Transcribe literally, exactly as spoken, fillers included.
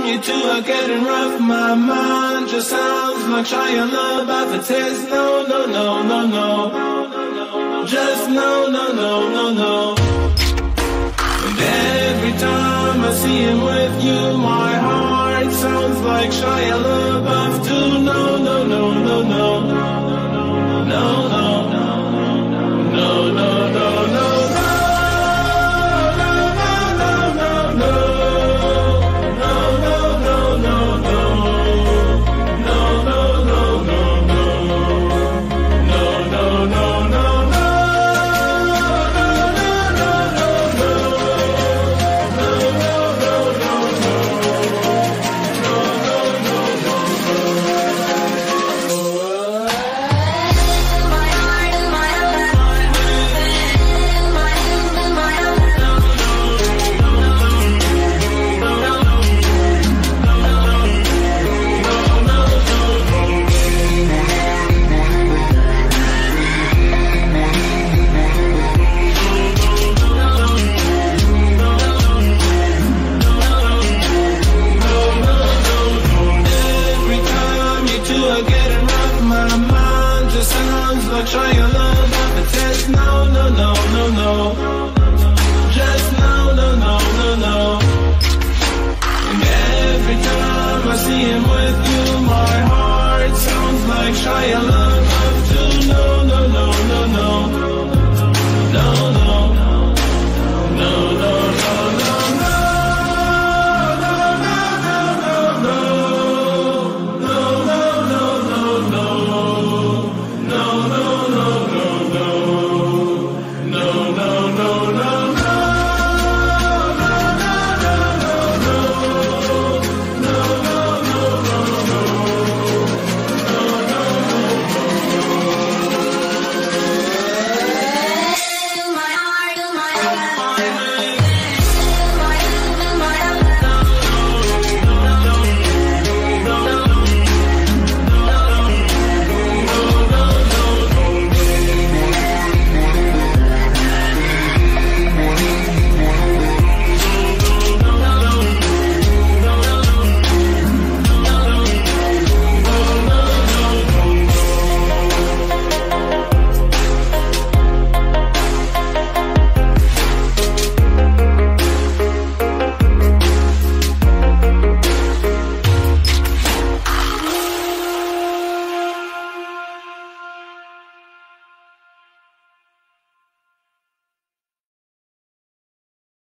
you two are getting rough. My mind just sounds like Shia LaBeouf. It says no, no, no, no, no. Just no, no, no, no, no. And every time I see him with you, my heart sounds like Shia LaBeouf too. No, no, no, no, no.